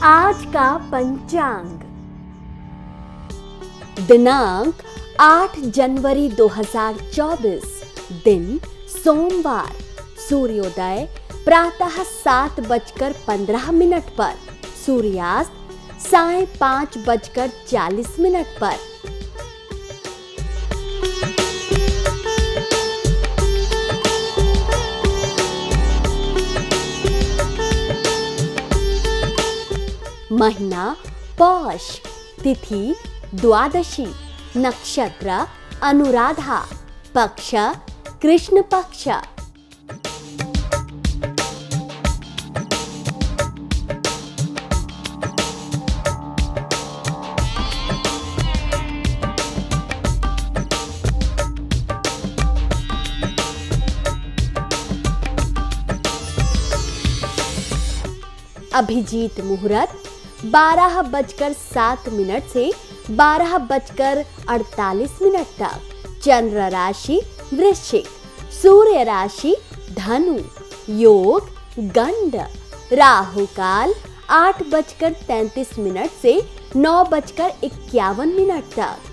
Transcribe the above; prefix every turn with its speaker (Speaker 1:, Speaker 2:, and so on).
Speaker 1: आज का पंचांग। दिनांक 8 जनवरी 2024, दिन सोमवार। सूर्योदय प्रातः 7:15 पर, सूर्यास्त सायं 5:40 पर। महीना पौष, तिथि द्वादशी, नक्षत्र अनुराधा, पक्ष कृष्ण पक्ष। अभिजीत मुहूर्त 12:07 से 12:48 तक। चंद्र राशि वृश्चिक, सूर्य राशि धनु, योग गंड, राहु काल 8:33 से 9:51 तक।